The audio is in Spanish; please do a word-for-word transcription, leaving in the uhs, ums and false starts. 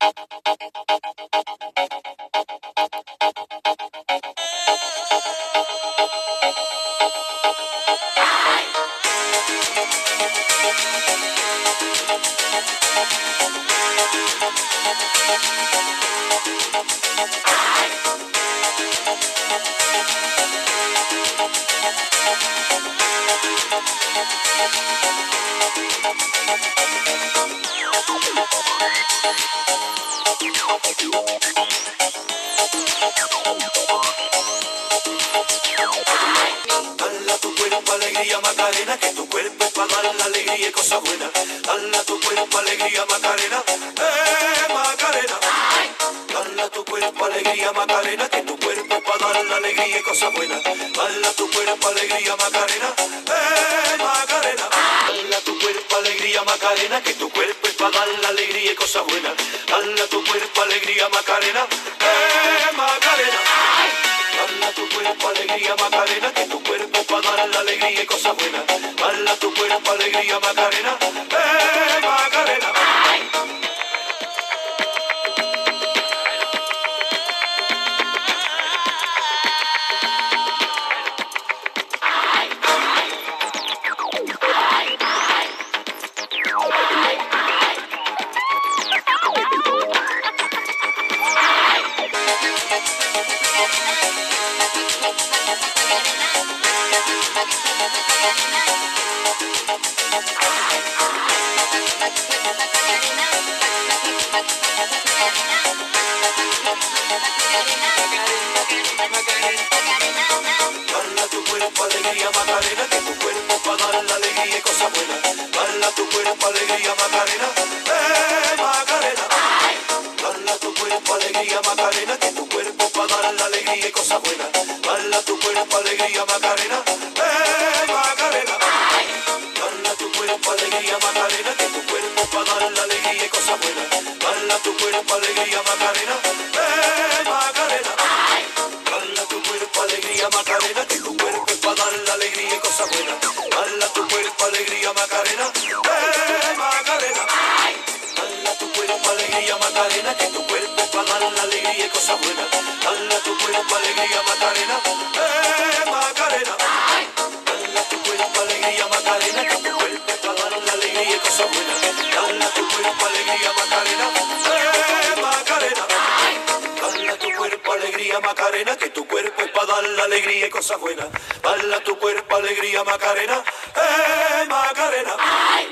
Dala tu cuerpo alegría Macarena, que tu cuerpo es para dar la alegría y cosas buenas. Dala tu cuerpo alegría Macarena, eh Macarena. Dala tu cuerpo alegría Macarena, que tu cuerpo es para dar la alegría y cosas buenas. Dala tu cuerpo alegría Macarena, eh Macarena. Dala tu cuerpo alegría Macarena, que tu cuerpo es para dar la alegría y cosas buenas. Dala tu cuerpo alegría Macarena, eh Macarena. Dala tu cuerpo alegría Macarena, que tu cuerpo para dar la alegría y cosas buenas. Dala tu cuerpo alegría Macarena, eh Macarena. Dala tu cuerpo alegría Macarena, que tu cuerpo para dar la alegría y cosas buenas. Dala tu cuerpo alegría Macarena, eh Macarena. Dala tu cuerpo alegría Macarena, que tu cuerpo para dar la alegría y cosas buenas. Dala tu cuerpo alegría Macarena, eh Macarena. Dala tu cuerpo alegría Macarena, que tu cuerpo para dar la alegría y cosas buenas. Dala tu cuerpo alegría Macarena, eh Macarena. Dala tu cuerpo alegría Macarena, que tu cuerpo es para dar la alegría y cosas buenas. Dala tu cuerpo alegría Macarena, eh Macarena. Dala tu cuerpo alegría Macarena, que tu cuerpo es para dar la alegría y cosas buenas. Dala tu cuerpo alegría Macarena, eh Macarena. Dala tu cuerpo alegría Macarena, que tu cuerpo es para dar la alegría y cosas buenas. Dala tu cuerpo alegría Macarena, eh Macarena. Dala tu cuerpo alegría Macarena, que tu cuerpo es para dar la alegría y cosas buenas. Dala tu cuerpo alegría Macarena, eh Macarena.